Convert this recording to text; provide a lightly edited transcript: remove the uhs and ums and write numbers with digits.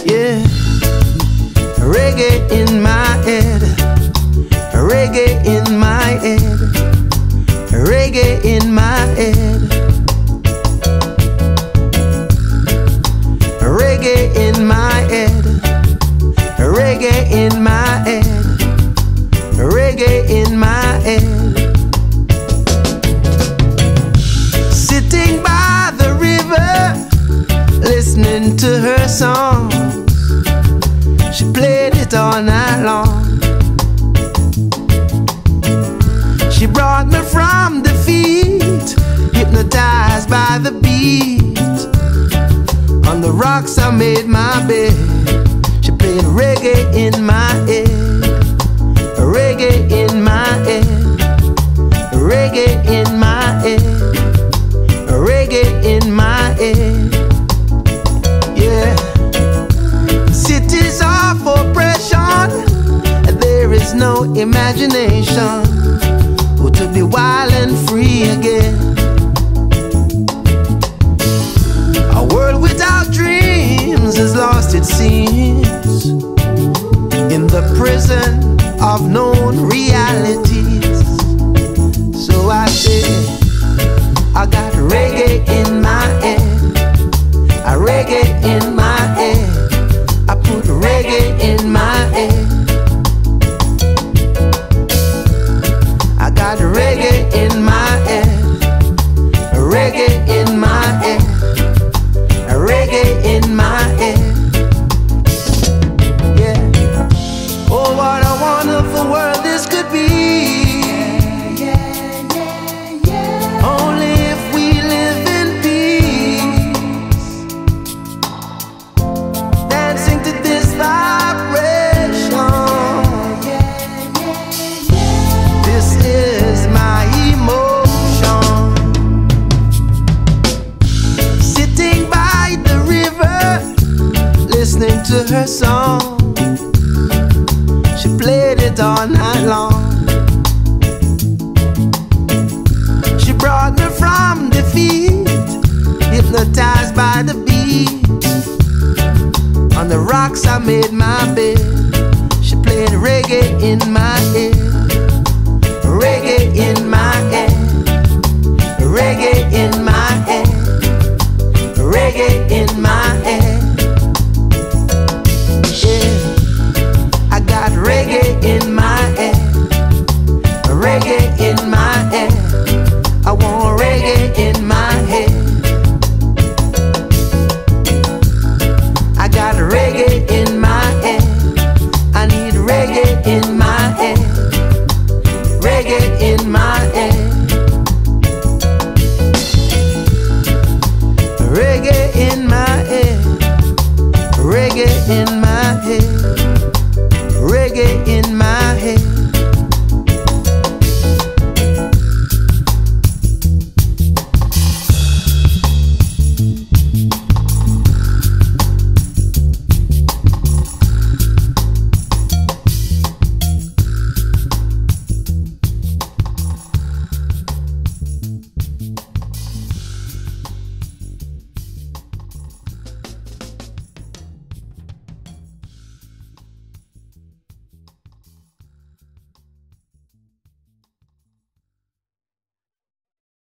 Yeah, reggae in my head, reggae in my head, reggae in my head, reggae in my head, reggae in my head, reggae in my head. Sitting by the river, listening to her song. She played it all night long. She brought me from defeat, hypnotized by the beat. On the rocks I made my bed. She played reggae in my head, reggae in my head, reggae in my head, reggae in my head. Yeah. Cities of oppression, there is no imagination. Oh, to be wild and free again. A world without dreams is lost, it seems, in the prison of known realities. So I say, I got reggae in my head, a reggae in my head, I put reggae in my head. I got reggae in my head, a reggae in my head, a reggae in my head. Yeah. Oh, what a wonderful world this could be. Only if we live in peace, dancing to this vibration. This is my emotion. Sitting by the river, listening to her song. She played it all night long. She brought me from defeat, hypnotized by the beat. On the rocks I made my bed. She played reggae in my head, reggae in my head, reggae in my head, reggae in my head. Yeah, I got reggae in my head, reggae in my head. I want reggae in my head. I got reggae in my head. I need reggae in my head, reggae in my head, reggae in my head, reggae in